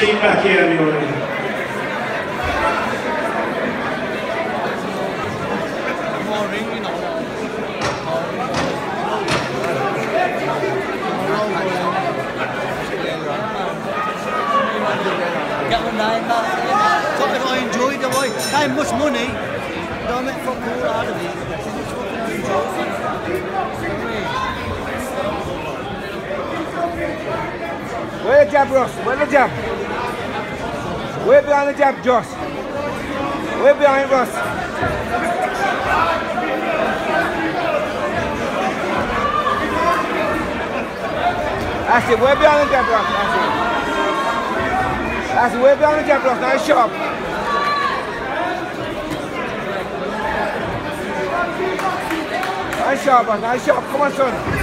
seat back here, Murray. Get one nine, that's it. I enjoyed it, right? That ain't much money. Don't make fuck all out of it. Where the jab, Ross? Where the jab? Where behind the jab, Josh? Where behind Ross? That's it, where behind the jab, Ross? That's it. That's it, where behind the jab, Ross? Nice sharp. Nice sharp, Ross. Nice sharp. Come on, son.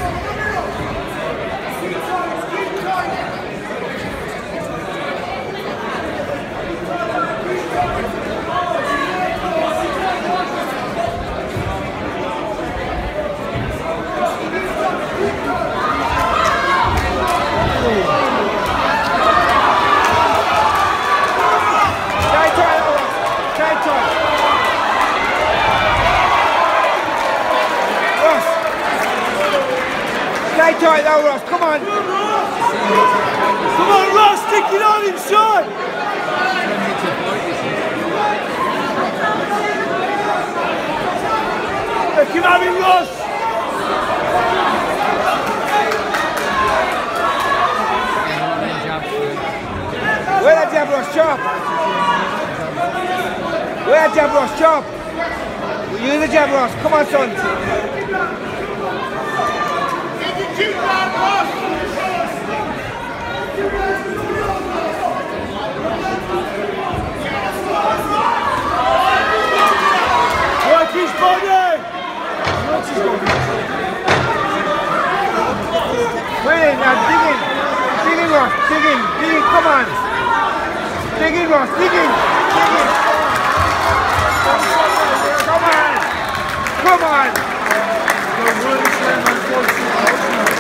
Stay tight now, Ross, come on! Come on, Ross, stick it on inside! Look him at him, Ross! Where that jab, Ross, chop? Where that jab, Ross, chop? Use the jab, Ross, come on, son! Work his body! Watch his body. Wait, now dig in. Dig in, Ross, dig in, come on. Dig in, Ross, dig in. Come on. Come on.